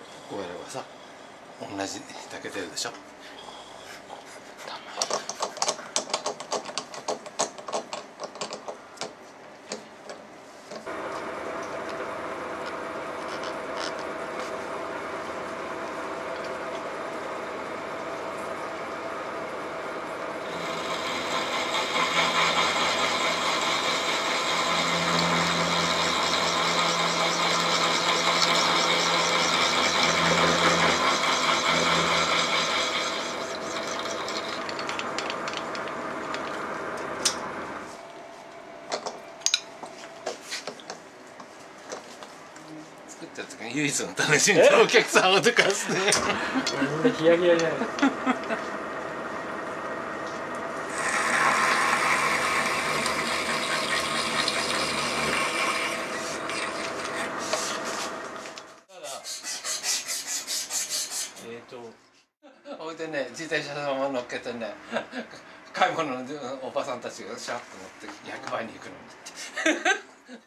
こうやればさ同じ炊けてるでしょ。作った時に唯一の楽しみでお客さんを脅かすね。 みんなヒヤヒヤじゃない。 置いてね、自転車のまま乗っけてね、買い物のおばさんたちがシャーッと乗って役場に行くのに。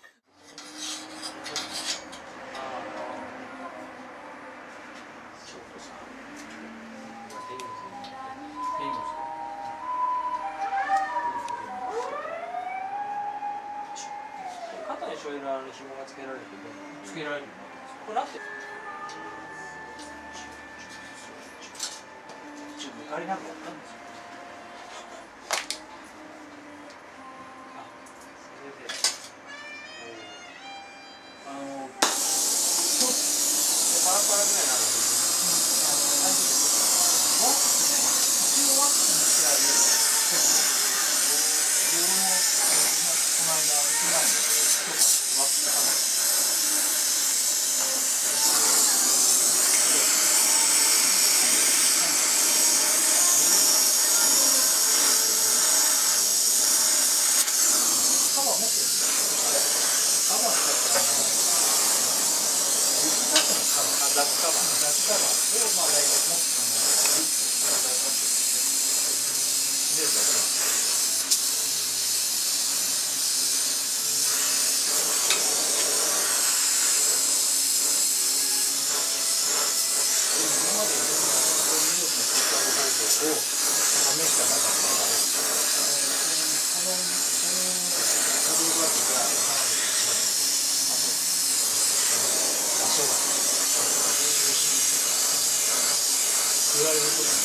肩に添える紐がつけられるけど、つけられるの。これなって。抜かりなくやったんですよ。あ、それで。パラパラぐらいなので。ワックスね、一応ワックスにしてある。俺もこの間行く前にワックスかな。ダックカバーをまあ大体持今までいろんなニュースの接客方法を試した中で、このカブルバッグが場所が言われることになる。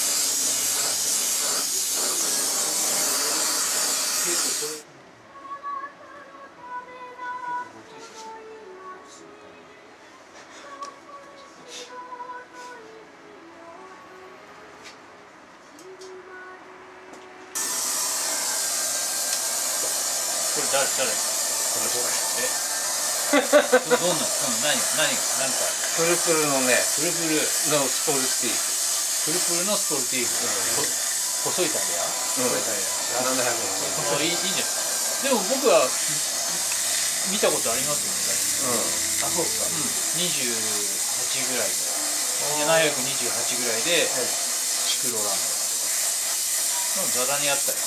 結構それ。これ誰？この人。どんな何か。 プルプルのね、 プルプルのスポルティーブ。 プルプルのスポルティーブ。細いタイヤ。 細いタイヤ。700円。 いいじゃん。でも僕は見たことありますよね。 あ、そうか。 28ぐらいで。728ぐらいでシクロランド。ザラにあったよ。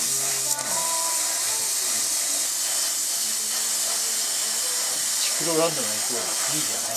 シクロランドのイコールいいじゃない。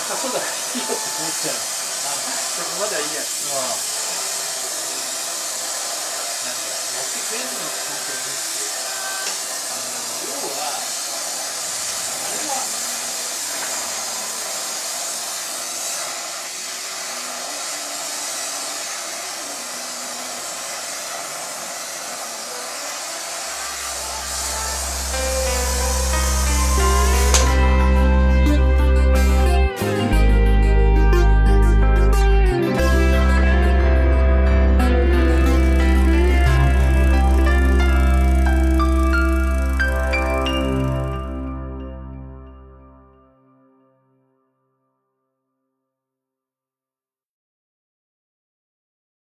そこだけいいよって思っちゃう。 そこまではいいや。